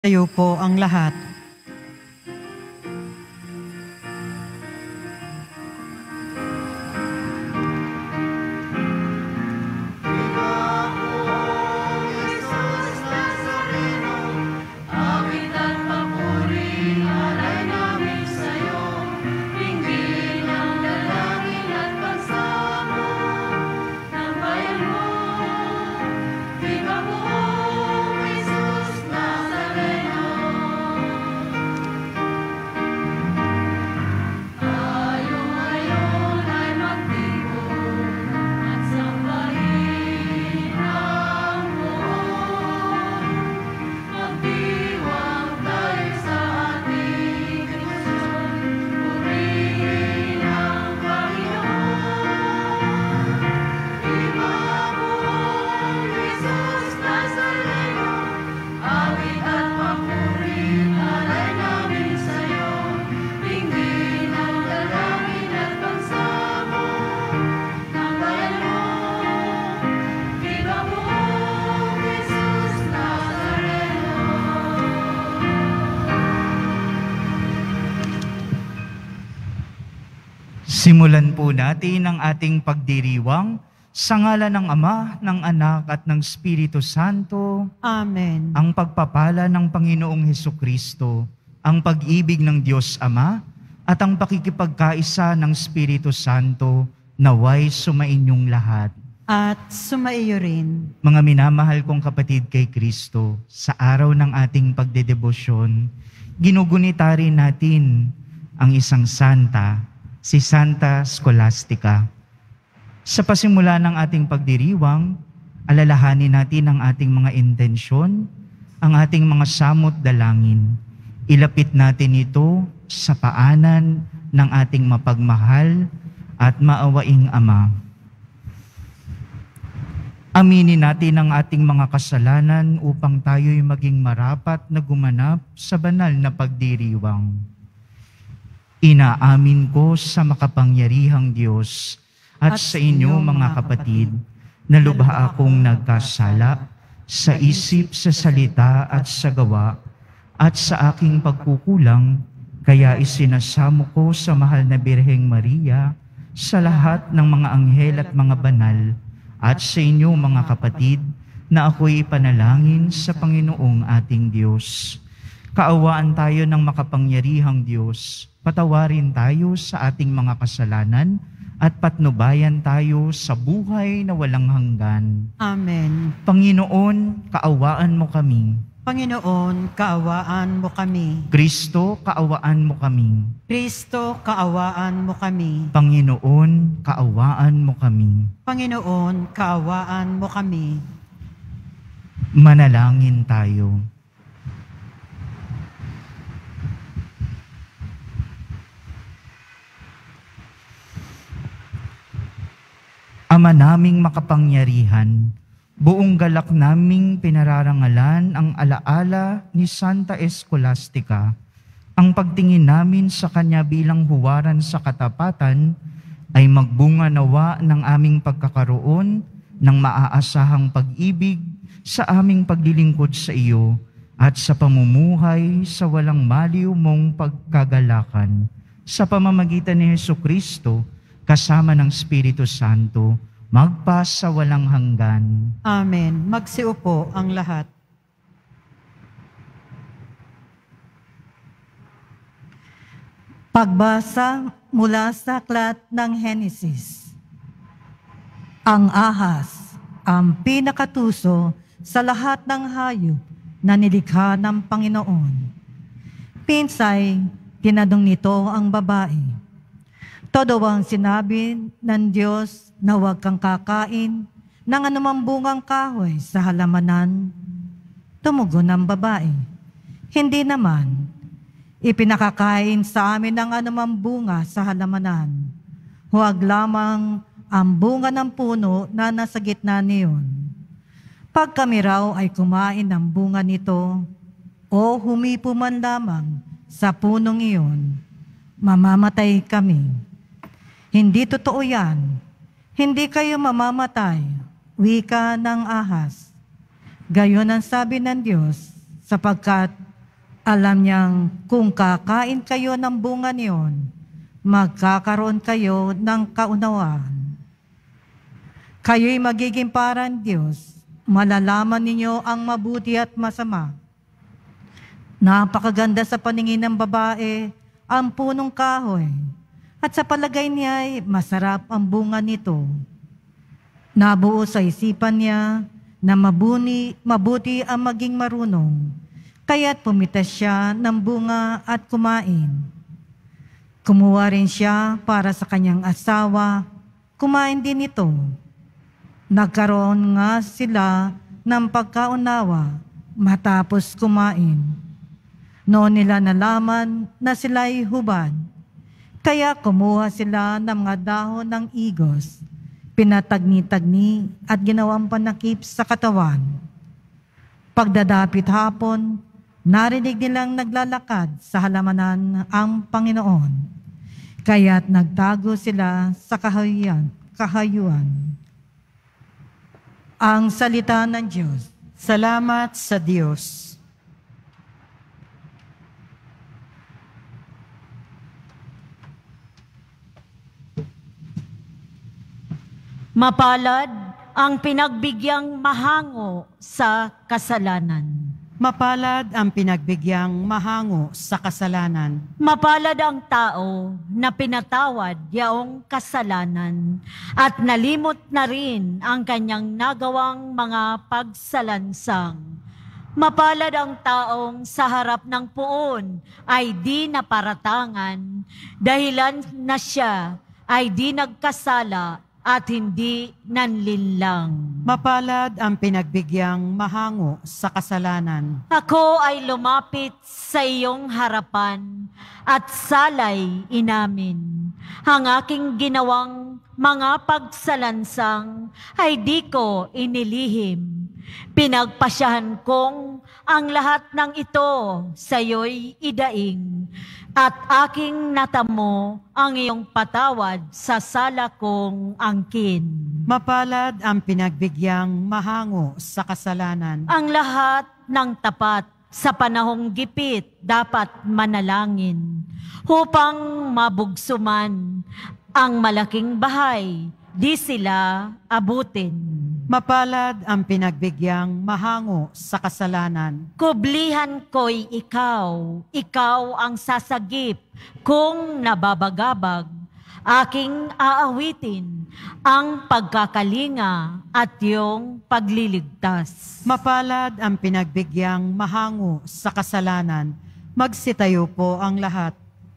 Tayo po ang lahat. Simulan po natin ang ating pagdiriwang sa ngalan ng Ama, ng Anak at ng Espiritu Santo. Amen. Ang pagpapala ng Panginoong Hesukristo, ang pag-ibig ng Diyos Ama at ang pakikipagkaisa ng Espiritu Santo naway sumainyong lahat. At sumaiyo rin. Mga minamahal kong kapatid kay Kristo, sa araw ng ating pagdedebosyon, ginugunita rin natin ang isang santa, si Santa Scholastica. Sa pasimula ng ating pagdiriwang, alalahanin natin ang ating mga intensyon, ang ating mga samot dalangin. Ilapit natin ito sa paanan ng ating mapagmahal at maawaing Ama. Aminin natin ang ating mga kasalanan upang tayo'y maging marapat na gumanap sa banal na pagdiriwang. Inaamin ko sa makapangyarihang Diyos at sa inyo mga kapatid na lubha akong nagkasala sa isip, sa salita at sa gawa at sa aking pagkukulang, kaya isinasamo ko sa mahal na Birheng Maria, sa lahat ng mga anghel at mga banal, at sa inyo mga kapatid na ako'y ipanalangin sa Panginoong ating Diyos. Kaawaan tayo ng makapangyarihang Diyos. Patawarin tayo sa ating mga kasalanan at patnubayan tayo sa buhay na walang hanggan. Amen. Panginoon, kaawaan mo kami. Panginoon, kaawaan mo kami. Kristo, kaawaan mo kami. Kristo, kaawaan mo kami. Panginoon, kaawaan mo kami. Panginoon, kaawaan mo kami. Manalangin tayo. Ama naming makapangyarihan, buong galak naming pinararangalan ang alaala ni Santa Scholastica. Ang pagtingin namin sa kanya bilang huwaran sa katapatan ay magbunga nawa ng aming pagkakaroon ng maaasahang pag-ibig sa aming paglilingkod sa iyo at sa pamumuhay sa walang maliw mong pagkagalakan. Sa pamamagitan ni Hesukristo, kasama ng Espiritu Santo, magpa sa walang hanggan. Amen. Magsiupo ang lahat. Pagbasa mula sa aklat ng Henesis. Ang ahas, ang pinakatuso sa lahat ng hayop na nilikha ng Panginoon. Pinsay, tinadong nito ang babae. Todo ang sinabi ng Diyos na huwag kang kakain ng anumang bungang kahoy sa halamanan. Tumugon ang babae, hindi naman. Ipinakakain sa amin ng anumang bunga sa halamanan. Huwag lamang ang bunga ng puno na nasa gitna niyon. Pag kami raw ay kumain ng bunga nito, o humipo man lamang sa punong iyon, mamamatay kami. Hindi totoo yan. Hindi kayo mamamatay. Wika ng ahas. Gayon ang sabi ng Diyos, sapagkat Alam niyang kung kakain kayo ng bunga niyon, magkakaroon kayo ng kaunawaan. Kayo'y magiging parang Diyos, malalaman ninyo ang mabuti at masama. Napakaganda sa paningin ng babae ang punong kahoy, at sa palagay niya'y masarap ang bunga nito. Nabuo sa isipan niya na mabuti ang maging marunong, kaya't pumitas siya ng bunga at kumain. Kumuha rin siya para sa kanyang asawa, kumain din ito. Nagkaroon nga sila ng pagkaunawa matapos kumain. Noon nila nalaman na sila'y hubad, kaya kumuha sila ng mga dahon ng igos, pinatagni-tagni at ginawang panakip sa katawan. Pagdadapit hapon, narinig nilang naglalakad sa halamanan ang Panginoon, kaya't nagtago sila sa kahayuan. Ang salita ng Diyos. Salamat sa Diyos. Mapalad ang pinagbigyang mahango sa kasalanan. Mapalad ang pinagbigyang mahango sa kasalanan. Mapalad ang tao na pinatawad yaong kasalanan at nalimot na rin ang kanyang nagawang mga pagsalansang. Mapalad ang taong sa harap ng puon ay di naparatangan, dahilan na siya ay di nagkasala at hindi nanlinlang. Mapalad ang pinagbigyan mahango sa kasalanan. Ako ay lumapit sa iyong harapan at salay inamin. Ang aking ginawang mga pagsalansang ay di ko inilihim. Pinagpasyahan kong ang lahat ng ito sa iyo'y idaing at aking natamo ang iyong patawad sa sala kong angkin. Mapalad ang pinagbigyan mahango sa kasalanan. Ang lahat ng tapat sa panahong gipit dapat manalangin upang mabugsuman ang malaking bahay, di sila abutin. Mapalad ang pinagbigyan mahango sa kasalanan. Kublihan ko'y ikaw ang sasagip kung nababagabag. Aking aawitin ang pagkakalinga at iyong pagliligtas. Mapalad ang pinagbigyan mahango sa kasalanan. Magsitayo po ang lahat.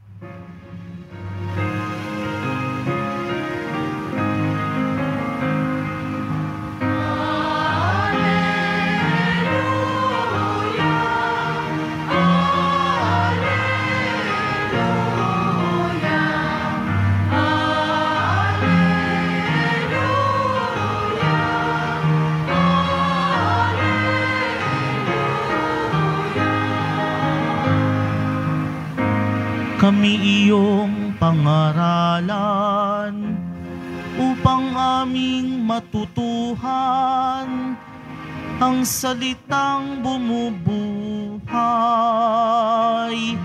Kami iyong pangaralan upang aming matutuhan ang salitang bumubuhay.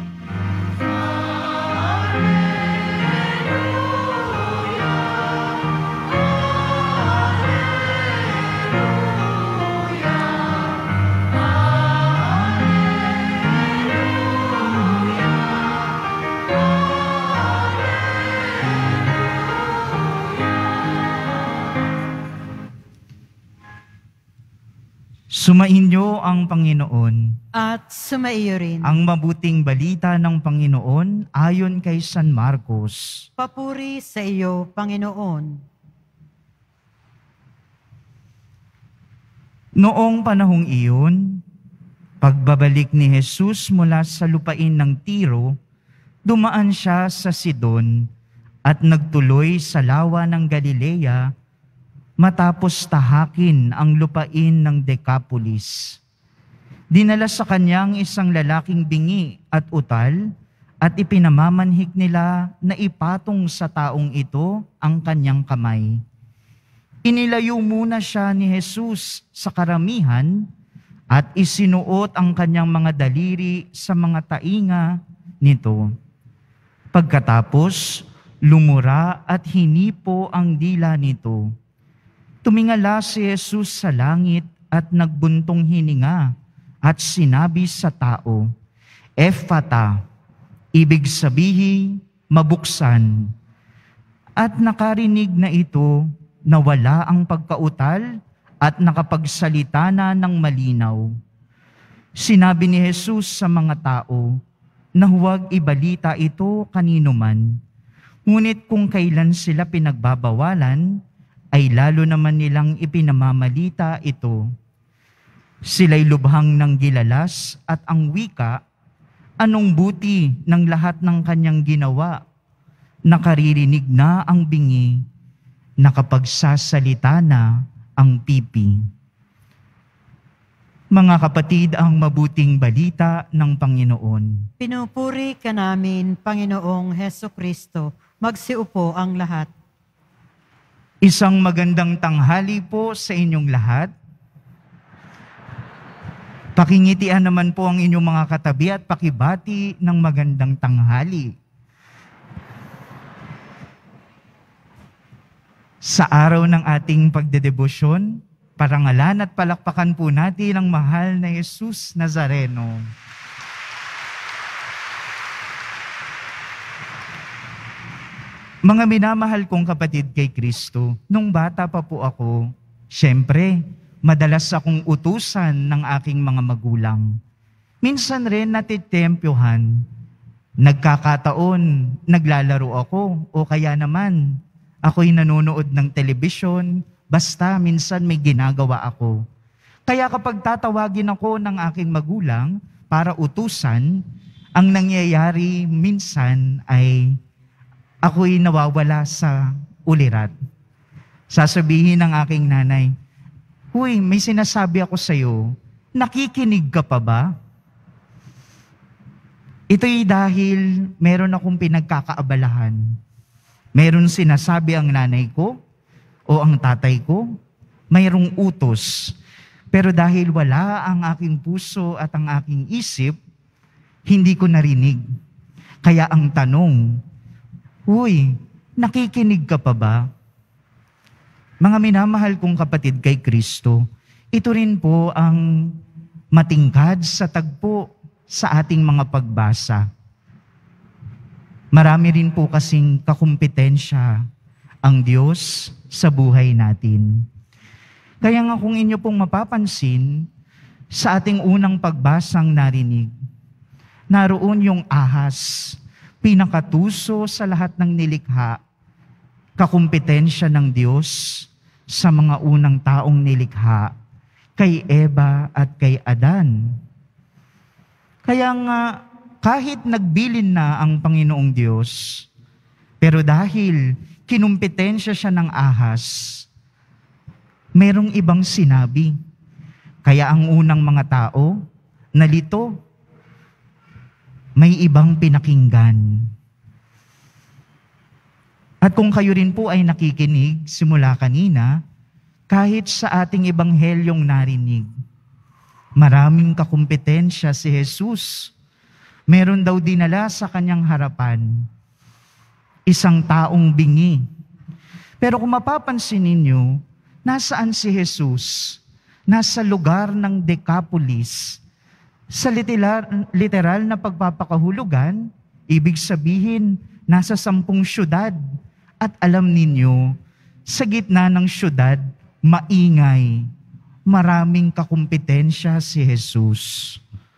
Sumainyo ang Panginoon. At sumaiyo rin. Ang mabuting balita ng Panginoon ayon kay San Marcos. Papuri sa iyo, Panginoon. Noong panahong iyon, pagbabalik ni Jesus mula sa lupain ng Tiro, dumaan siya sa Sidon at nagtuloy sa lawa ng Galilea matapos tahakin ang lupain ng Decapolis. Dinala sa kanyang isang lalaking bingi at utal at ipinamamanhik nila na ipatong sa taong ito ang kanyang kamay. Inilayo muna siya ni Jesus sa karamihan at isinuot ang kanyang mga daliri sa mga tainga nito. Pagkatapos, lumura at hinipo ang dila nito. Tumingala si Jesus sa langit at nagbuntong hininga at sinabi sa tao, Ephata, ibig sabihin, mabuksan. At nakarinig na ito, nawala ang pagkautal at nakapagsalita na ng malinaw. Sinabi ni Jesus sa mga tao na huwag ibalita ito kanino man. Ngunit kung kailan sila pinagbabawalan, ay lalo naman nilang ipinamamalita ito. Sila'y lubhang ng gilalas at ang wika, anong buti ng lahat ng kanyang ginawa? Nakaririnig na ang bingi, nakapagsasalita na ang pipi. Mga kapatid, ang mabuting balita ng Panginoon. Pinupuri ka namin, Panginoong Heso Kristo. Magsiupo ang lahat. Isang magandang tanghali po sa inyong lahat. Pakingitian naman po ang inyong mga katabi at pakibati ng magandang tanghali. Sa araw ng ating pagdedebosyon, parangalan at palakpakan po natin ang mahal na Jesus Nazareno. Mga minamahal kong kapatid kay Kristo, nung bata pa po ako, syempre, madalas akong utusan ng aking mga magulang. Minsan rin natitempyohan. Nagkakataon, naglalaro ako o kaya naman, ako'y nanonood ng telebisyon, basta minsan may ginagawa ako. Kaya kapag tatawagin ako ng aking magulang para utusan, ang nangyayari minsan ay ako'y nawawala sa ulirat. Sasabihin ng aking nanay, Huy, may sinasabi ako sa'yo, nakikinig ka pa ba? Ito'y dahil meron akong pinagkakaabalahan. Meron sinasabi ang nanay ko o ang tatay ko, mayroong utos. Pero dahil wala ang aking puso at ang aking isip, hindi ko narinig. Kaya ang tanong, Uy, nakikinig ka pa ba? Mga minamahal kong kapatid kay Kristo, ito rin po ang matingkad sa tagpo sa ating mga pagbasa. Marami rin po kasing kakumpetensya ang Diyos sa buhay natin. Kaya nga kung inyo pong mapapansin, sa ating unang pagbasang narinig, naroon yung ahas, pinakatuso sa lahat ng nilikha, kakumpetensya ng Diyos sa mga unang taong nilikha, kay Eva at kay Adan. Kaya nga, kahit nagbilin na ang Panginoong Diyos, pero dahil kinumpetensya siya ng ahas, merong ibang sinabi. Kaya ang unang mga tao, nalito, may ibang pinakinggan. At kung kayo rin po ay nakikinig simula kanina, kahit sa ating ebanghelyong narinig, maraming kakumpetensya si Jesus. Meron daw dinala sa kanyang harapan, isang taong bingi. Pero kung mapapansin ninyo, nasaan si Jesus? Nasa lugar ng Decapolis. Sa literal na pagpapakahulugan, ibig sabihin, nasa 10 syudad. At alam ninyo, sa gitna ng syudad, maingay, maraming kakumpetensya si Jesus.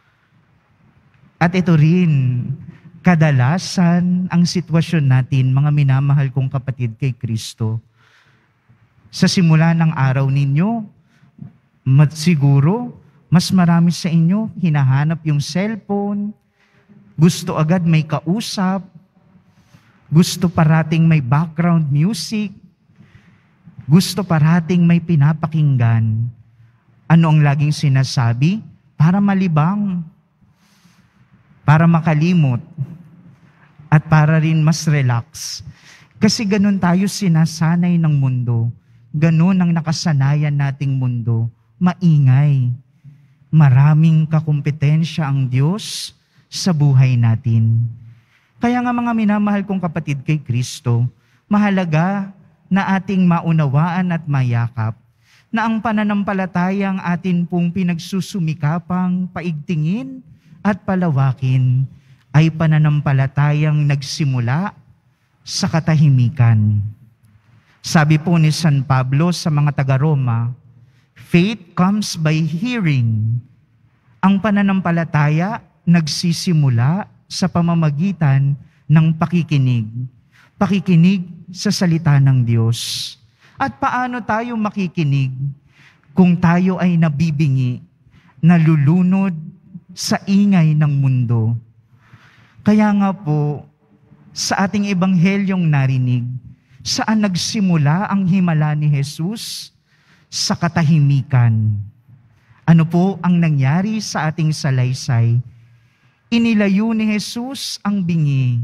At ito rin, kadalasan ang sitwasyon natin, mga minamahal kong kapatid kay Kristo. Sa simula ng araw ninyo, siguro, mas marami sa inyo, hinahanap yung cellphone, gusto agad may kausap, gusto parating may background music, gusto parating may pinapakinggan. Ano ang laging sinasabi? Para malibang, para makalimot, at para rin mas relax. Kasi ganun tayo sinasanay ng mundo. Ganun ang nakasanayan nating mundo. Maingay. maraming kakumpetensya ang Diyos sa buhay natin. Kaya nga mga minamahal kong kapatid kay Kristo, mahalaga na ating maunawaan at mayakap na ang pananampalatayang atin pong pinagsusumikapang paigtingin at palawakin ay pananampalatayang nagsimula sa katahimikan. Sabi po ni San Pablo sa mga taga-Roma, faith comes by hearing. Ang pananampalataya nagsisimula sa pamamagitan ng pakikinig. Pakikinig sa salita ng Diyos. At paano tayo makikinig kung tayo ay nabibingi, nalulunod sa ingay ng mundo? Kaya nga po, sa ating ebanghelyong narinig, saan nagsimula ang himala ni Jesus? Sa katahimikan. Ano po ang nangyari sa ating salaysay? Inilayo ni Jesus ang bingi.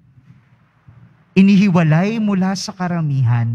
Inihiwalay mula sa karamihan.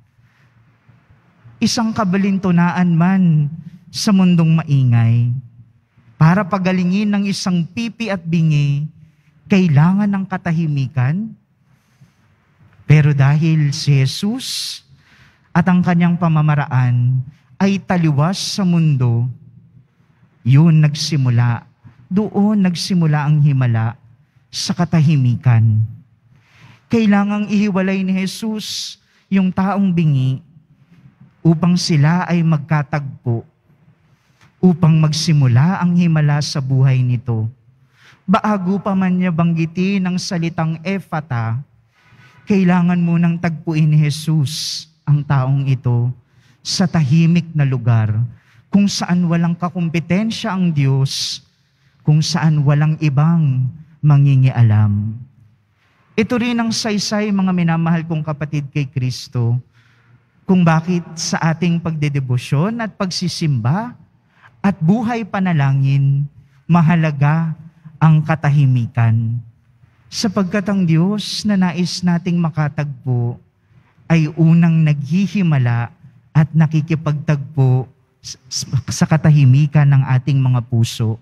Isang kabalintunaan man sa mundong maingay. Para pagalingin ng isang pipi at bingi, kailangan ng katahimikan. Pero dahil si Jesus at ang kanyang pamamaraan ay taliwas sa mundo, yun nagsimula. Doon nagsimula ang himala sa katahimikan. Kailangang ihiwalay ni Jesus yung taong bingi upang sila ay magkatagpo, upang magsimula ang himala sa buhay nito. Bago pa man niya banggitin ang salitang Ephata, kailangan munang tagpuin ni Jesus ang taong ito sa tahimik na lugar, kung saan walang kakumpetensya ang Diyos, kung saan walang ibang mangingialam. Ito rin ang saysay, mga minamahal kong kapatid kay Kristo, kung bakit sa ating pagdedebosyon at pagsisimba at buhay panalangin, mahalaga ang katahimikan. Sapagkat ang Diyos na nais nating makatagpo ay unang naghihimala at nakikipagtagpo sa katahimikan ng ating mga puso.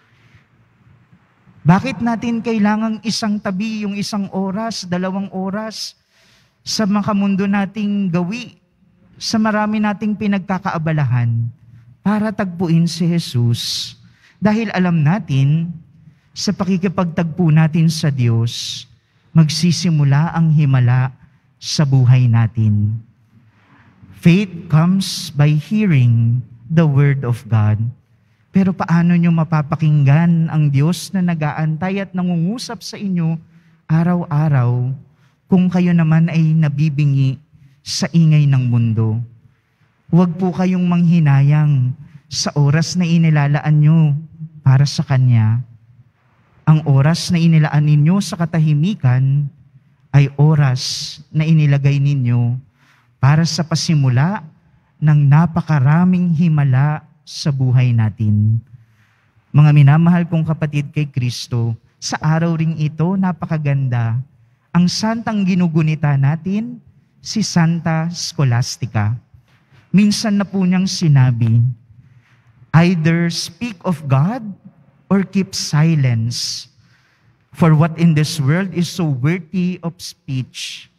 Bakit natin kailangang isang tabi, yung isang oras, 2 oras sa makamundo nating gawi, sa marami nating pinagkakaabalahan para tagpuin si Jesus? Dahil alam natin, sa pakikipagtagpo natin sa Diyos, magsisimula ang himala sa buhay natin. Faith comes by hearing the Word of God. Pero paano nyo mapapakinggan ang Diyos na nag-aantay at nangungusap sa inyo araw-araw kung kayo naman ay nabibingi sa ingay ng mundo? Huwag po kayong manghinayang sa oras na inilalaan nyo para sa Kanya. Ang oras na inilaan ninyo sa katahimikan ay oras na inilagay ninyo para sa pasimula ng napakaraming himala sa buhay natin. Mga minamahal kong kapatid kay Kristo, sa araw ring ito, napakaganda. Ang santang ginugunita natin, si Santa Scholastica. Minsan na po niyang sinabi, either speak of God or keep silence, for what in this world is so worthy of speech.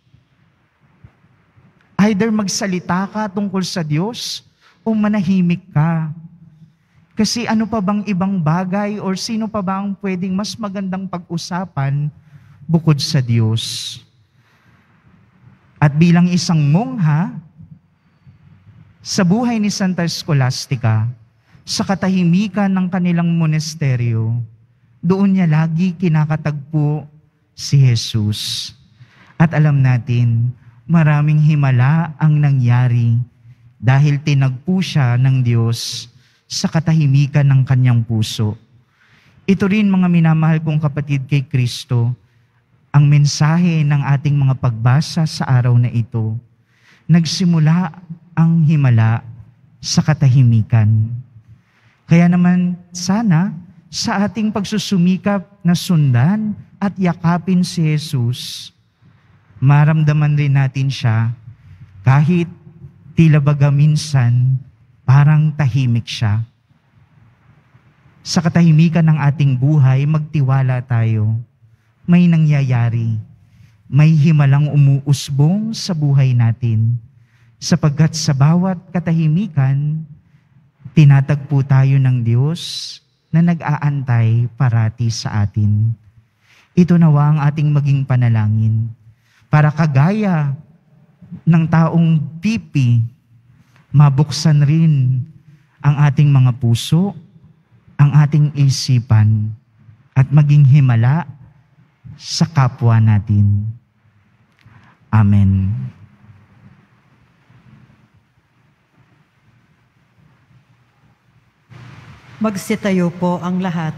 Either magsalita ka tungkol sa Diyos o manahimik ka. Kasi ano pa bang ibang bagay or sino pa ba ang pwedeng mas magandang pag-usapan bukod sa Diyos? At bilang isang mongha, sa buhay ni Santa Scholastica, sa katahimikan ng kanilang monasteryo, doon niya lagi kinakatagpo si Jesus. At alam natin, maraming himala ang nangyari dahil tinagpo siya ng Diyos sa katahimikan ng kanyang puso. Ito rin, mga minamahal kong kapatid kay Kristo, ang mensahe ng ating mga pagbasa sa araw na ito. Nagsimula ang himala sa katahimikan. Kaya naman sana sa ating pagsusumikap na sundan at yakapin si Jesus, maramdaman rin natin siya kahit tila baga minsan parang tahimik siya. Sa katahimikan ng ating buhay, magtiwala tayo. May nangyayari. May himalang umuusbong sa buhay natin. Sapagkat sa bawat katahimikan, tinatagpo tayo ng Diyos na nag-aantay parati sa atin. Ito nawa ang ating maging panalangin para kagaya ng taong pipi, mabuksan rin ang ating mga puso, ang ating isipan, at maging himala sa kapwa natin. Amen. Magsitayo po ang lahat.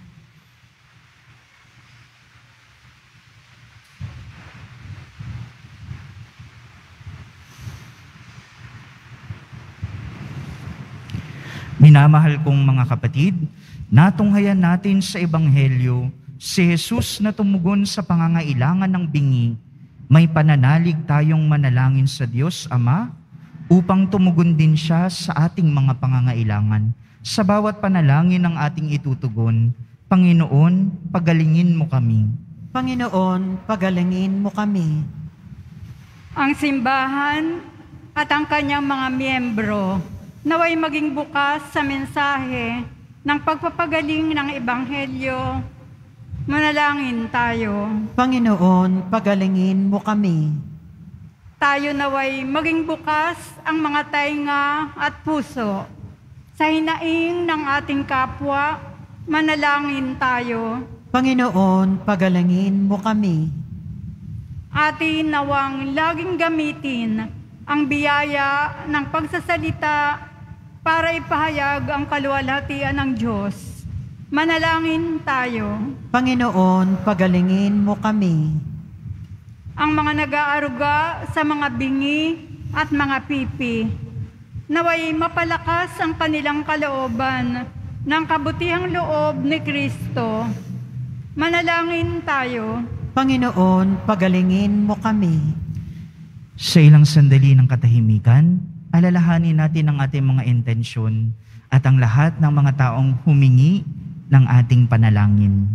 Minamahal kong mga kapatid, natunghayan natin sa Ebanghelyo si Jesus na tumugon sa pangangailangan ng bingi. May pananalig tayong manalangin sa Diyos Ama upang tumugon din siya sa ating mga pangangailangan. Sa bawat panalangin ng ating itutugon, Panginoon, pagalingin mo kami. Panginoon, pagalingin mo kami. Ang simbahan at ang kanyang mga miyembro naway maging bukas sa mensahe ng pagpapagaling ng Ebanghelyo. Manalangin tayo. Panginoon, pagalingin mo kami. Tayo naway maging bukas ang mga tainga at puso sa hinaing ng ating kapwa. Manalangin tayo. Panginoon, pagalingin mo kami. Atin nawang laging gamitin ang biyaya ng pagsasalita para ipahayag ang kaluwalhatian ng Diyos. Manalangin tayo. Panginoon, pagalingin mo kami. Ang mga nag-aaruga sa mga bingi at mga pipi, naway mapalakas ang kanilang kalooban ng kabutihang loob ni Kristo. Manalangin tayo. Panginoon, pagalingin mo kami. Sa ilang sandali ng katahimikan, alalahanin natin ang ating mga intensyon at ang lahat ng mga taong humingi ng ating panalangin.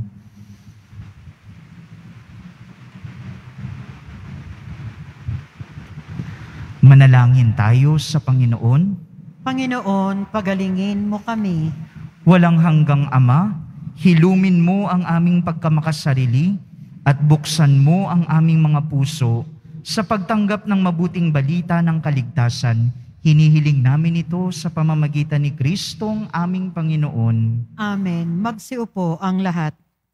Manalangin tayo sa Panginoon. Panginoon, pagalingin mo kami. Walang hanggang Ama, hilumin mo ang aming pagkamakasarili at buksan mo ang aming mga puso sa pagtanggap ng mabuting balita ng kaligtasan. Hinihiling namin ito sa pamamagitan ni Kristong aming Panginoon. Amen. Magsiupo ang lahat.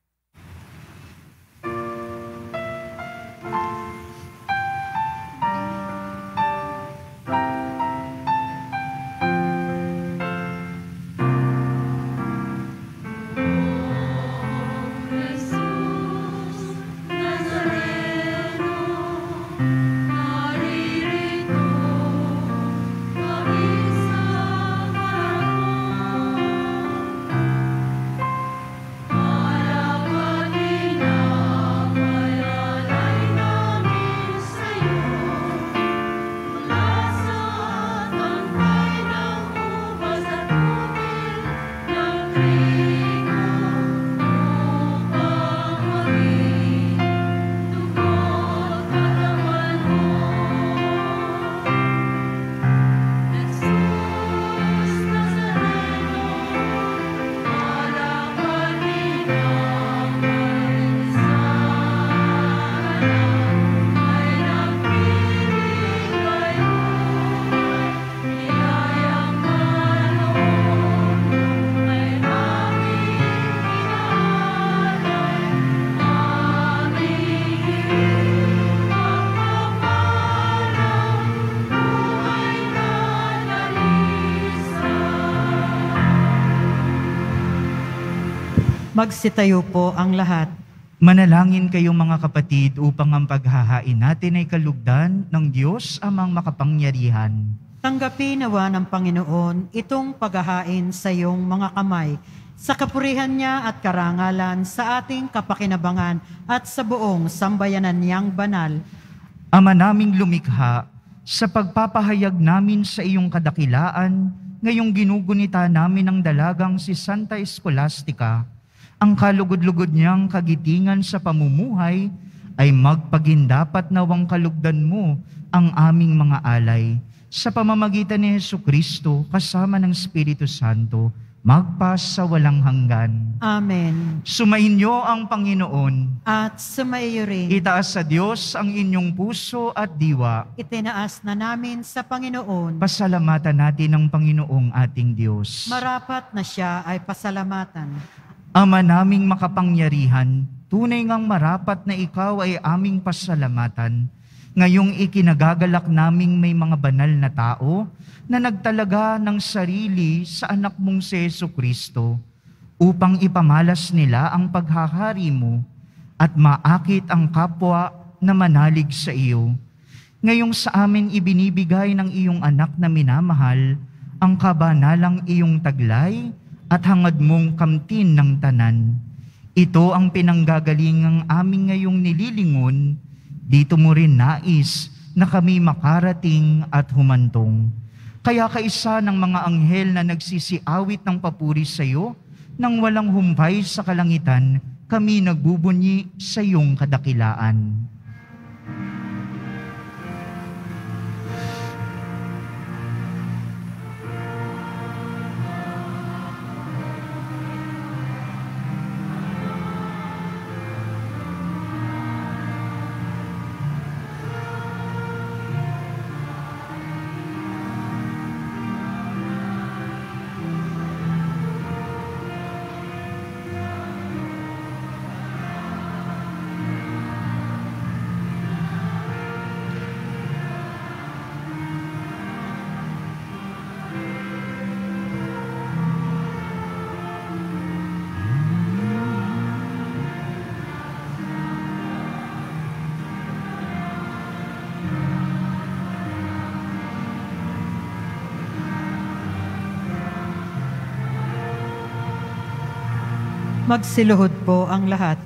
Magsitayo po ang lahat. Manalangin kayong mga kapatid upang ang paghahain natin ay kalugdan ng Diyos amang makapangyarihan. Tanggapin nawa ng Panginoon itong paghahain sa iyong mga kamay, sa kapurihan niya at karangalan sa ating kapakinabangan at sa buong sambayanan niyang banal. Ama naming lumikha, sa pagpapahayag namin sa iyong kadakilaan, ngayong ginugunita namin ang dalagang si Santa Scholastica, ang kalugod-lugod niyang kagitingan sa pamumuhay ay magpagindapat nawang kalugdan mo ang aming mga alay sa pamamagitan ni Jesucristo kasama ng Espiritu Santo, magpas sa walang hanggan. Amen. Sumainyo ang Panginoon. At sumaiyo rin. Itaas sa Diyos ang inyong puso at diwa. Itinaas na namin sa Panginoon. Pasalamatan natin ang Panginoong ating Diyos. Marapat na siya ay pasalamatan. Ama naming makapangyarihan, tunay ngang marapat na ikaw ay aming pasalamatan. Ngayong ikinagagalak naming may mga banal na tao na nagtalaga ng sarili sa anak mong si Jesucristo upang ipamalas nila ang paghahari mo at maakit ang kapwa na manalig sa iyo. Ngayong sa amin ibinibigay ng iyong anak na minamahal ang kabanalang iyong taglay at hangad mong kamtin ng tanan. Ito ang pinanggagalingang aming ngayong nililingon. Dito mo rin nais na kami makarating at humantong. Kaya kaisa ng mga anghel na nagsisiawit ng papuri sa iyo, nang walang humpay sa kalangitan, kami nagbubunyi sa iyong kadakilaan. Magsiluhod po ang lahat.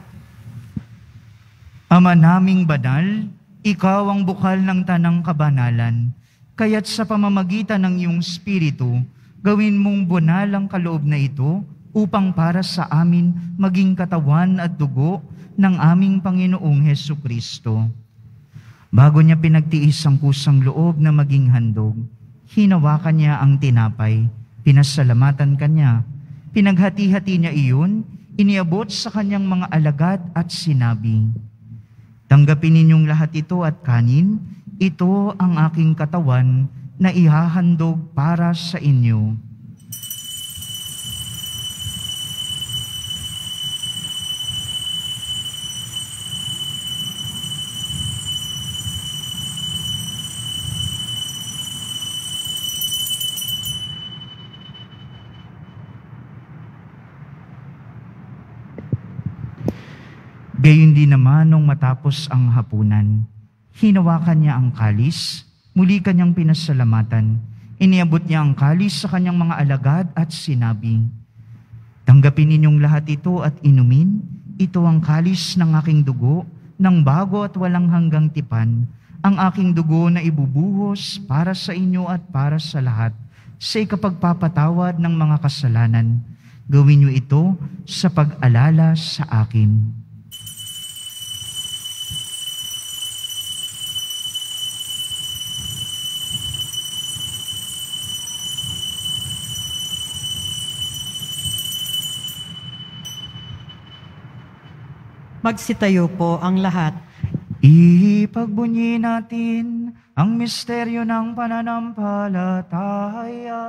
Ama naming banal, ikaw ang bukal ng tanang kabanalan, kaya't sa pamamagitan ng iyong Espiritu, gawin mong bunal ang kaloob na ito upang para sa amin maging katawan at dugo ng aming Panginoong Hesukristo. Bago niya pinagtiis ang kusang loob na maging handog, hinawakan niya ang tinapay, pinasalamatan kanya, pinaghati-hati niya iyon, iniabot sa kanyang mga alagad at sinabi, "Tanggapin ninyong lahat ito at kanin, ito ang aking katawan na ihahandog para sa inyo." Gayon din naman nung matapos ang hapunan, hinawakan niya ang kalis, muli kanyang pinasalamatan, iniabot niya ang kalis sa kanyang mga alagad at sinabi, "Tanggapin ninyong lahat ito at inumin, ito ang kalis ng aking dugo, ng bago at walang hanggang tipan, ang aking dugo na ibubuhos para sa inyo at para sa lahat, sa ikapagpapatawad ng mga kasalanan. Gawin niyo ito sa pag-alala sa akin." Magsitayo po ang lahat. Ipagbunyi natin ang misteryo ng pananampalataya.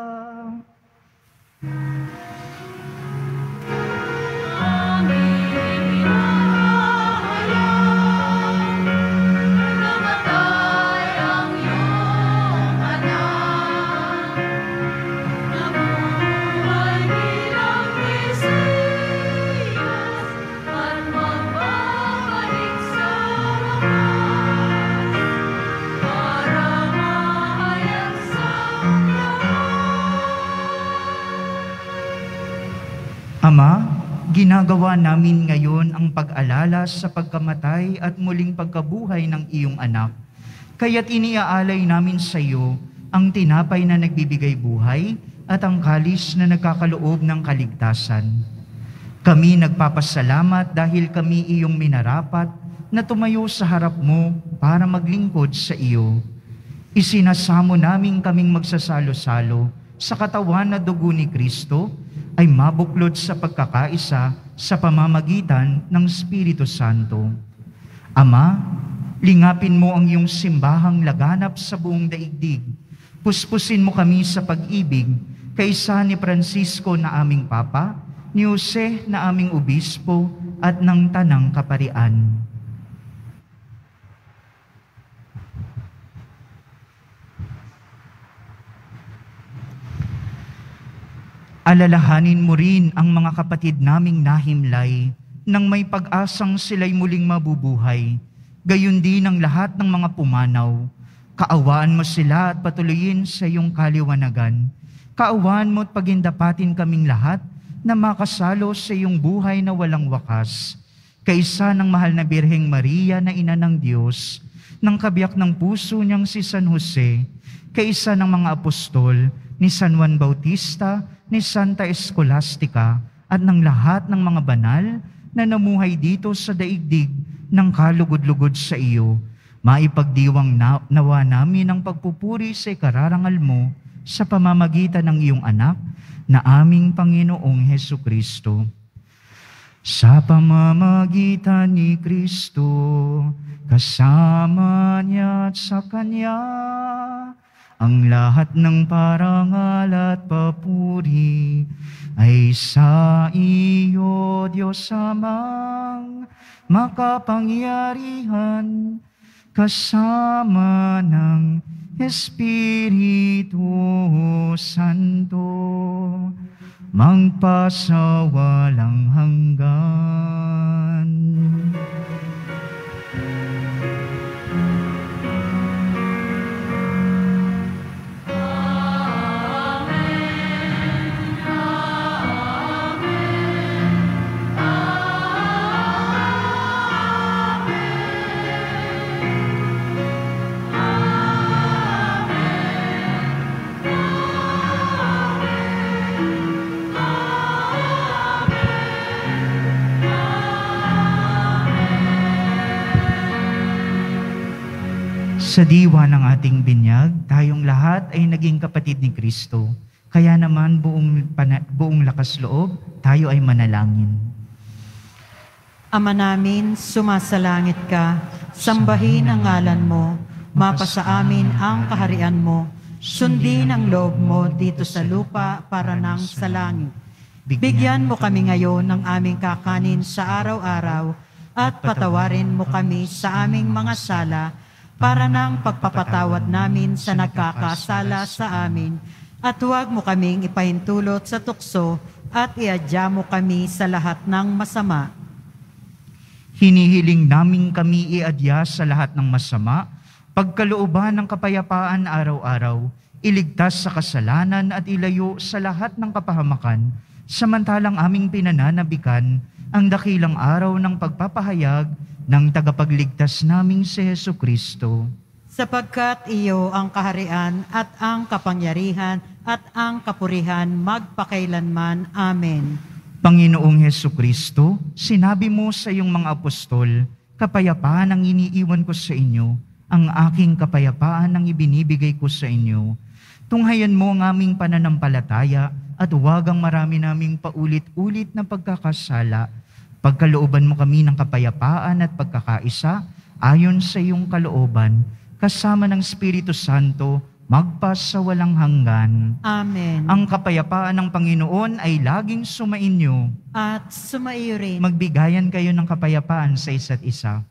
Ama, ginagawa namin ngayon ang pag-alala sa pagkamatay at muling pagkabuhay ng iyong anak. Kaya't iniaalay namin sa iyo ang tinapay na nagbibigay buhay at ang kalis na nagkakaloob ng kaligtasan. Kami nagpapasalamat dahil kami iyong minarapat na tumayo sa harap mo para maglingkod sa iyo. Isinasamo namin kaming magsasalo-salo sa katawan na dugo ni Kristo ay mabuklod sa pagkakaisa sa pamamagitan ng Espiritu Santo. Ama, lingapin mo ang iyong simbahang laganap sa buong daigdig. Puspusin mo kami sa pag-ibig kaysa ni Francisco na aming Papa, ni Jose na aming Obispo at ng Tanang Kaparian. Alalahanin mo rin ang mga kapatid naming nahimlay nang may pag-asang sila'y muling mabubuhay. Gayon din ang lahat ng mga pumanaw. Kaawaan mo sila at patuloyin sa iyong kaliwanagan. Kaawaan mo at pagindapatin kaming lahat na makasalo sa iyong buhay na walang wakas. Kaisa ng mahal na Birheng Maria na Ina ng Diyos, ng kabiyak ng puso niyang si San Jose, kaisa ng mga apostol, ni San Juan Bautista, ni Santa Escolastica, at ng lahat ng mga banal na namuhay dito sa daigdig ng kalugod-lugod sa iyo. Maipagdiwang nawa namin ang pagpupuri sa ikararangal mo sa pamamagitan ng iyong anak, na aming Panginoong Hesukristo. Sa pamamagitan ni Kristo, kasama niya at sa Kanya, ang lahat ng parangal at papuri ay sa iyo, Diyos Amang makapangyarihan, kasama ng Espiritu Santo, magpasawalang hanggan. Sa diwa ng ating binyag, tayong lahat ay naging kapatid ni Kristo. Kaya naman buong lakas loob, tayo ay manalangin. Ama namin, sumasalangit ka, sambahin ang ngalan mo, mapasa amin ang kaharian mo, sundin ang loob mo dito sa lupa para nang sa langit. Bigyan mo kami ngayon ng aming kakanin sa araw-araw at patawarin mo kami sa aming mga sala para nang pagpapatawad namin sa nagkakasala sa amin, at huwag mo kaming ipahintulot sa tukso at iadya mo kami sa lahat ng masama. Hinihiling namin kami iadya sa lahat ng masama, pagkalooban ng kapayapaan araw-araw, iligtas sa kasalanan at ilayo sa lahat ng kapahamakan, samantalang aming pinananabikan ang dakilang araw ng pagpapahayag ng tagapagligtas naming si Hesukristo. Sapagkat iyo ang kaharian at ang kapangyarihan at ang kapurihan magpakailanman. Amen. Panginoong Hesukristo, sinabi mo sa iyong mga apostol, kapayapaan ang iniiwan ko sa inyo, ang aking kapayapaan ang ibinibigay ko sa inyo. Tunghayan mo ang aming pananampalataya at huwag ang marami naming paulit-ulit na pagkakasala. Pagkalooban mo kami ng kapayapaan at pagkakaisa ayon sa iyong kalooban, kasama ng Espiritu Santo, magpasawalang hanggan. Amen. Ang kapayapaan ng Panginoon ay laging sumainyo. At sumaiyo rin. Magbigayan kayo ng kapayapaan sa isa't isa.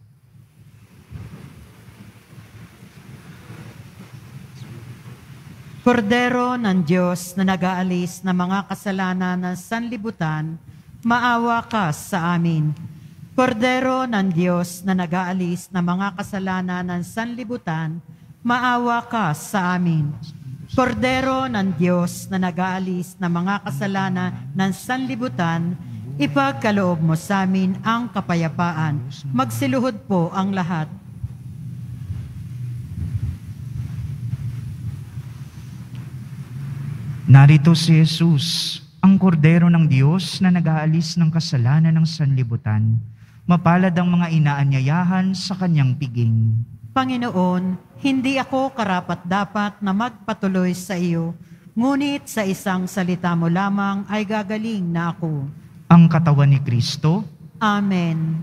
Kordero ng Diyos na nag-aalis ng mga kasalanan ng sanlibutan, maawa ka sa amin. Kordero ng Diyos na nag-aalis ng mga kasalanan ng sanlibutan, maawa ka sa amin. Kordero ng Diyos na nag-aalis ng mga kasalanan ng sanlibutan, ipagkaloob mo sa amin ang kapayapaan. Magsiluhod po ang lahat. Narito si Jesus, ang kordero ng Diyos na nag-aalis ng kasalanan ng sanlibutan. Mapalad ang mga inaanyayahan sa kanyang piging. Panginoon, hindi ako karapat-dapat na magpatuloy sa iyo, ngunit sa isang salita mo lamang ay gagaling na ako. Ang katawan ni Kristo. Amen.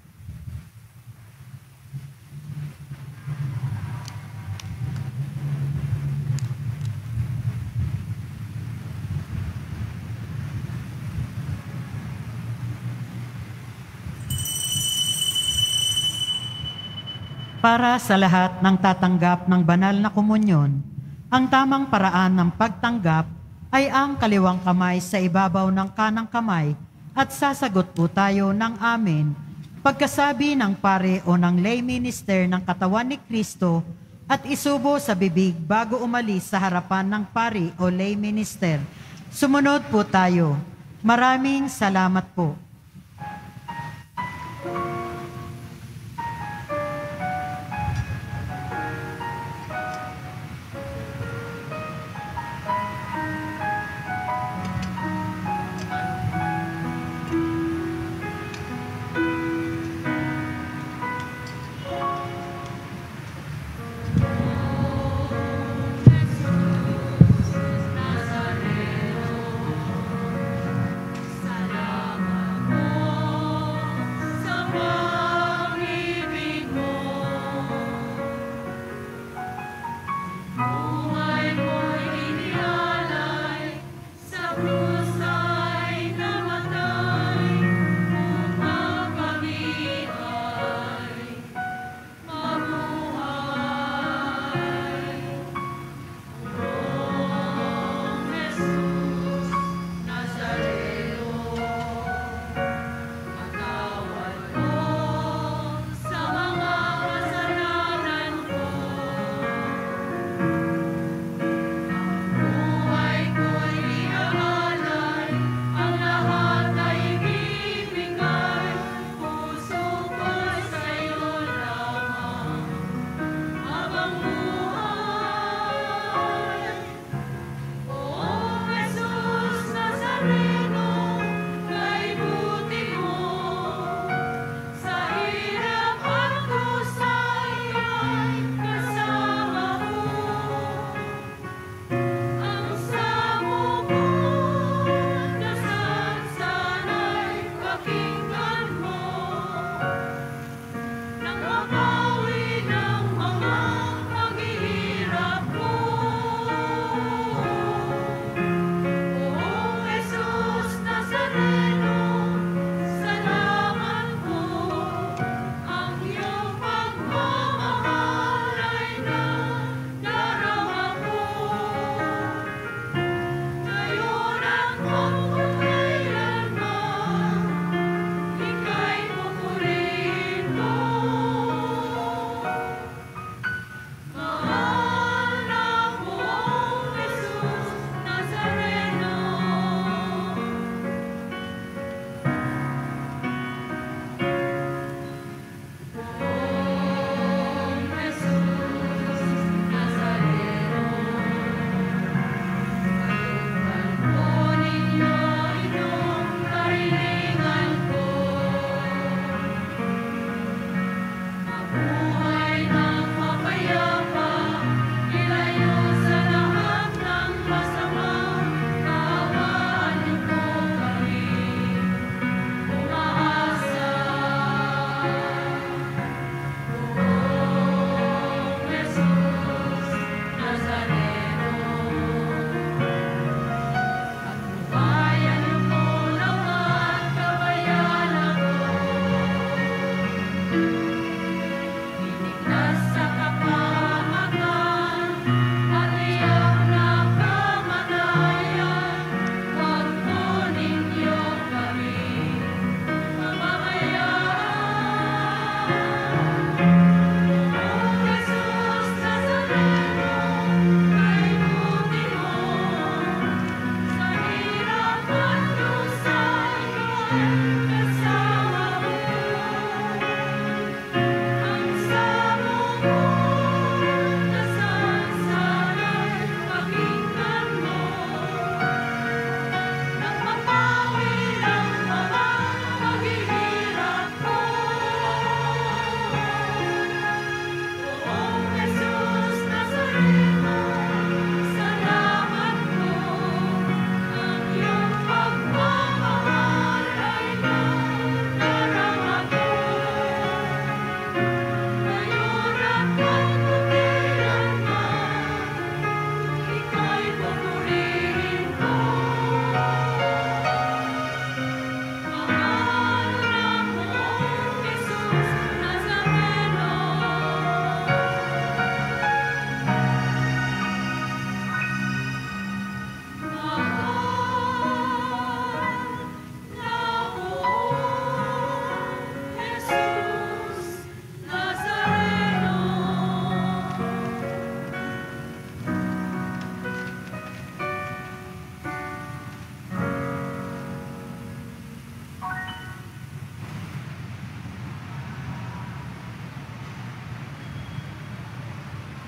Para sa lahat ng tatanggap ng banal na komunyon, ang tamang paraan ng pagtanggap ay ang kaliwang kamay sa ibabaw ng kanang kamay at sasagot po tayo ng amen. Pagkasabi ng pare o ng lay minister ng katawan ni Kristo at isubo sa bibig bago umalis sa harapan ng pare o lay minister. Sumunod po tayo. Maraming salamat po.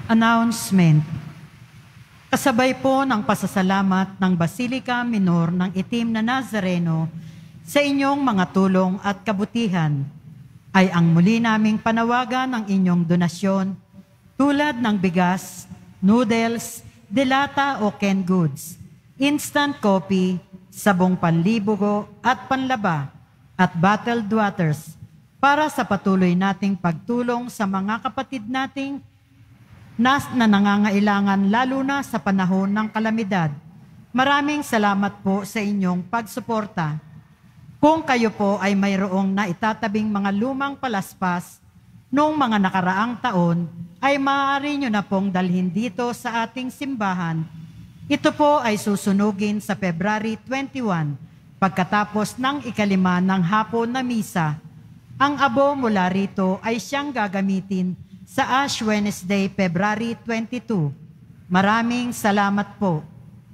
Announcement. Kasabay po ng pasasalamat ng Basilika Minor ng Itim na Nazareno sa inyong mga tulong at kabutihan, ay ang muli naming panawagan ng inyong donasyon tulad ng bigas, noodles, delata o canned goods, instant coffee, sabong panlibugo at panlaba, at bottled waters para sa patuloy nating pagtulong sa mga kapatid nating na nangangailangan lalo na sa panahon ng kalamidad. Maraming salamat po sa inyong pagsuporta. Kung kayo po ay mayroong naitatabing mga lumang palaspas noong mga nakaraang taon, ay maaari nyo na pong dalhin dito sa ating simbahan. Ito po ay susunugin sa February 21, pagkatapos ng ikalima ng hapon na misa. Ang abo mula rito ay siyang gagamitin sa Ash Wednesday, February 22. Maraming salamat po.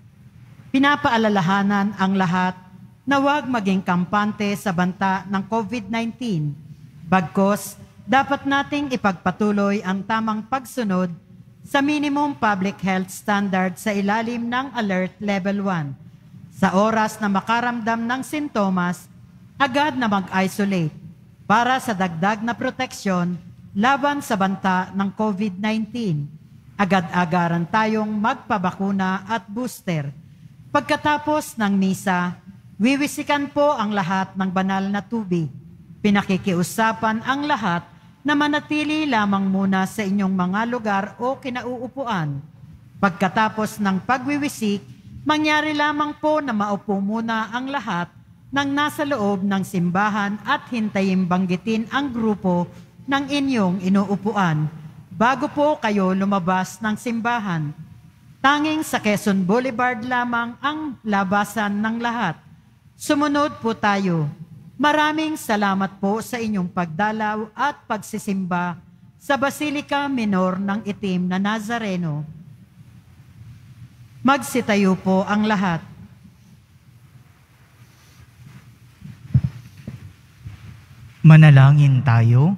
Pinapaalalahanan ang lahat na huwag maging kampante sa banta ng COVID-19. Bagkus, dapat nating ipagpatuloy ang tamang pagsunod sa minimum public health standard sa ilalim ng Alert Level 1. Sa oras na makaramdam ng sintomas, agad na mag-isolate para sa dagdag na proteksyon laban sa banta ng COVID-19. Agad-agaran tayong magpabakuna at booster. Pagkatapos ng misa, wiwisikan po ang lahat ng banal na tubig. Pinakikiusapan ang lahat na manatili lamang muna sa inyong mga lugar o kinauupuan. Pagkatapos ng pagwiwisik, mangyari lamang po na maupo muna ang lahat ng nasa loob ng simbahan at hintayin banggitin ang grupo ng inyong inuupuan bago po kayo lumabas ng simbahan. Tanging sa Quezon Boulevard lamang ang labasan ng lahat. Sumunod po tayo. Maraming salamat po sa inyong pagdalaw at pagsisimba sa Basilika Minor ng Itim na Nazareno. Magsitayo po ang lahat. Manalangin tayo.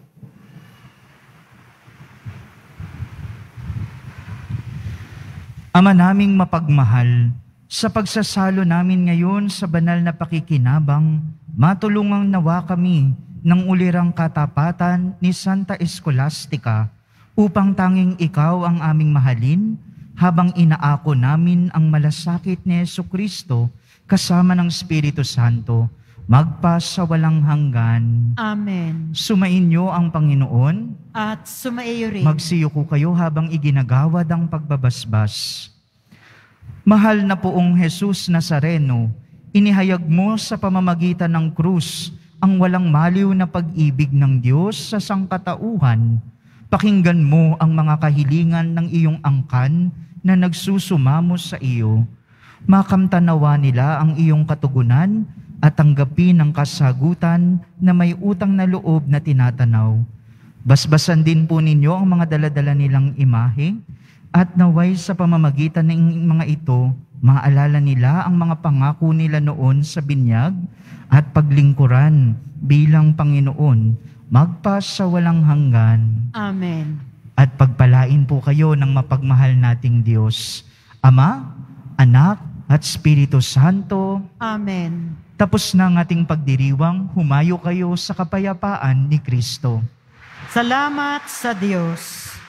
Ama naming mapagmahal, sa pagsasalo namin ngayon sa banal na pakikinabang, matulungang nawa kami ng ulirang katapatan ni Santa Escolastica upang tanging ikaw ang aming mahalin habang inaako namin ang malasakit ni Jesucristo kasama ng Espiritu Santo, magpa sa walang hanggan. Amen. Sumainyo ang Panginoon. At sumaiyo rin. Magsiyuko kayo habang iginagawad ang pagbabasbas. Mahal na poong Jesus Nazareno, inihayag mo sa pamamagitan ng krus ang walang maliw na pag-ibig ng Diyos sa sangkatauhan. Pakinggan mo ang mga kahilingan ng iyong angkan na nagsusumamo sa iyo. Makamtanawa nila ang iyong katugunan at tanggapin ang kasagutan na may utang na loob na tinatanaw. Basbasan din po ninyo ang mga daladala nilang imahe at naway sa pamamagitan ng mga ito, maalala nila ang mga pangako nila noon sa binyag at paglingkuran bilang Panginoon, magpa sa walang hanggan. Amen. At pagpalain po kayo ng mapagmahal nating Diyos, Ama, Anak, at Espiritu Santo. Amen. Tapos na ang ating pagdiriwang, humayo kayo sa kapayapaan ni Kristo. Salamat sa Diyos.